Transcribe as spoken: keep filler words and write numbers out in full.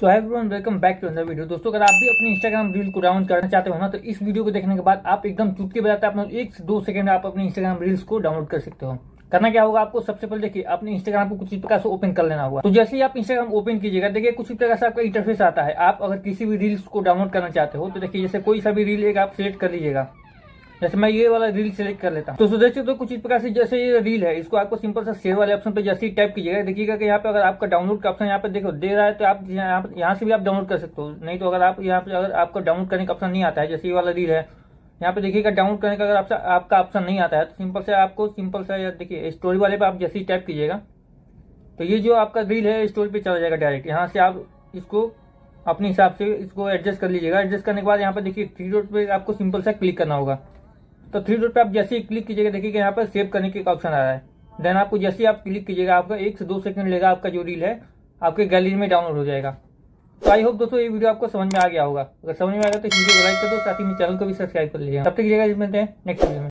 So hi everyone, welcome back to another video. दोस्तों, अगर आप भी अपनी इंस्टाग्राम रील को डाउनलोड करना चाहते हो ना, तो इस वीडियो को देखने के बाद आप एकदम चुटकी बजाते अपना एक से दो सेकंड में आप अपनी इंस्टाग्राम रील्स को डाउनलोड कर सकते हो। करना क्या होगा, आपको सबसे पहले देखिए अपने इंस्टाग्राम को कुछ इस प्रकार से ओपन कर लेना होगा। तो जैसे ही आप इंस्टाग्राम ओपन कीजिएगा, देखिए कुछ इस प्रकार से आपका इंटरफेस आता है। आप अगर किसी भी रील्स को डाउनलोड करना चाहते हो तो देखिए जैसे कोई सा भी रील एक आप सिलेक्ट कर लीजिएगा। जैसे मैं ये वाला रील सेलेक्ट कर लेता हूँ। तो देख सकते हो कुछ इस प्रकार से जैसे ये रील है, इसको आपको सिंपल सा शेयर वाले ऑप्शन पे जैसे ही टैप कीजिएगा, देखिएगा कि यहाँ पे अगर आपका डाउनलोड का ऑप्शन यहाँ पे देखो दे रहा है, तो आप यहाँ यहाँ से भी आप डाउनलोड कर सकते हो। नहीं तो अगर आप यहाँ पे अगर आपको डाउनलोड करने का ऑप्शन नहीं आता है, जैसे ये वाला रील है, यहाँ पे देखिएगा डाउनलोड करने का अगर आपका आपका ऑप्शन नहीं आता है, तो सिंपल से आपको सिंपल सा देखिए स्टोरी वाले पे आप जैसे ही टैप कीजिएगा, तो ये जो आपका रील है स्टोरी पे चला जाएगा डायरेक्ट। यहाँ से आप इसको अपने हिसाब से इसको एडजस्ट कर लीजिएगा। एडजस्ट करने के बाद यहाँ पे देखिए थ्री डॉट पे आपको सिंपल सा क्लिक करना होगा। तो थ्री डॉट पे आप जैसे ही क्लिक कीजिएगा, देखिए यहाँ पर सेव करने के ऑप्शन आ रहा है। देन आपको जैसे ही आप क्लिक कीजिएगा, आपका एक से दो सेकंड लेगा, आपका जो रील है आपके गैलरी में डाउनलोड हो जाएगा। तो आई होप दोस्तों ये वीडियो आपको समझ में आ गया होगा। अगर समझ में आएगा तो इस वीडियो को लाइक कर दो, साथ ही में चैनल को भी सब्सक्राइब कर लीजिएगा। तब तक मिलते हैं नेक्स्ट वीडियो में।